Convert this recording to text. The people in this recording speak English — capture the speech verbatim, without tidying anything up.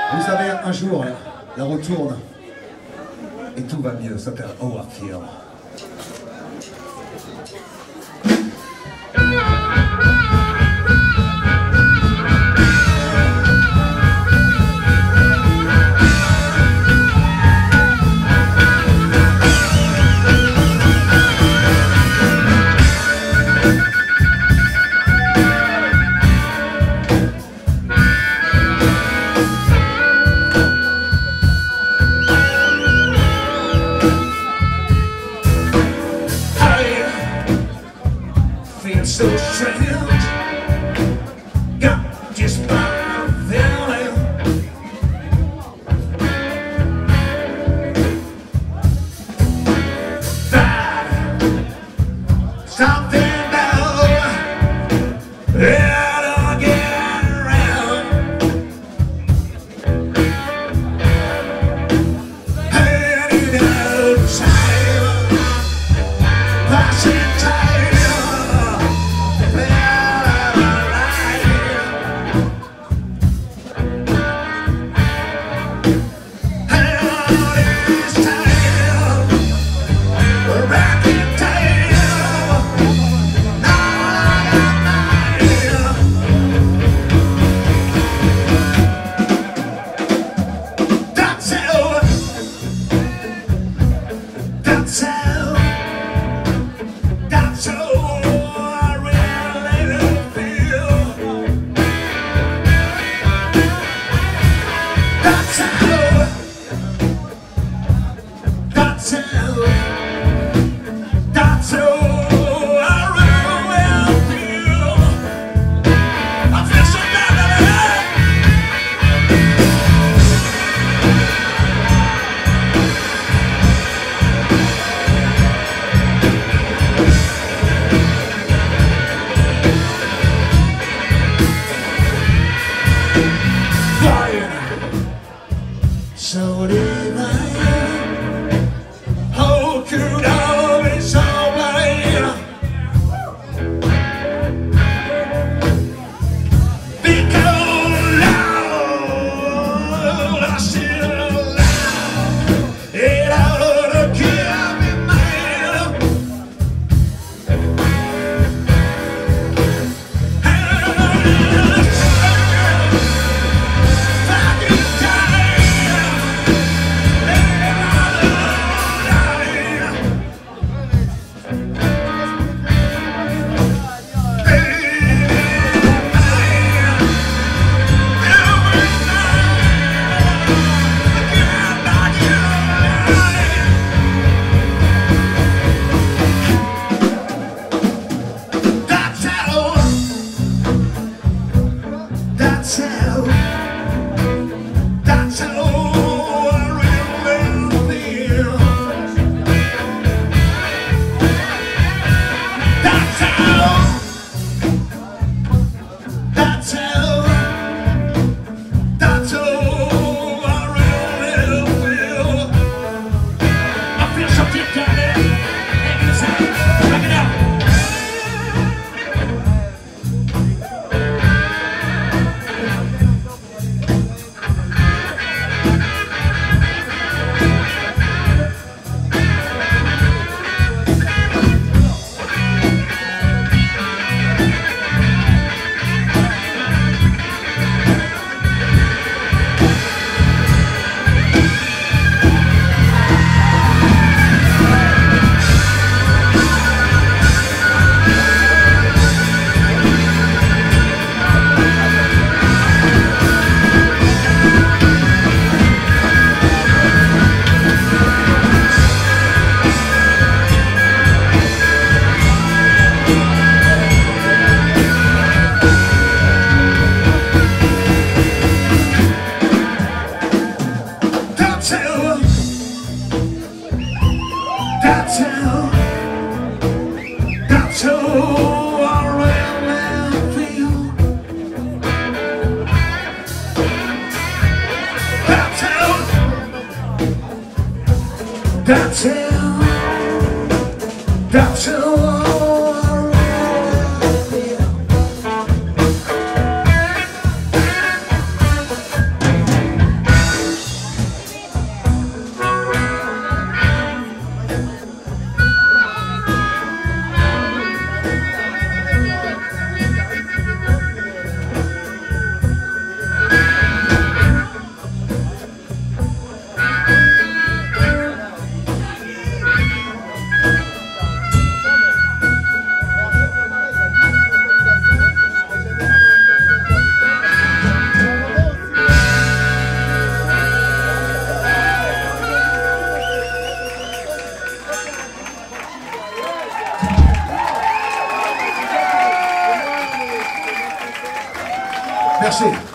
Vous savez, un jour, la retourne et tout va mieux. Ça s'appelle Howard Field. So strange, got just my feeling. That something down, yeah, don't get around. Heading outside, passing time. So did I. How could I be so blind? Because loud, I still loud. It ought to keep me mine. That's how, that's how I really feel. That's how, that's how, that's how I really feel. I feel so deep down there. Hey, this out, bring it out. That's how, that's how I really feel. That's how, that's how, that's how. shit.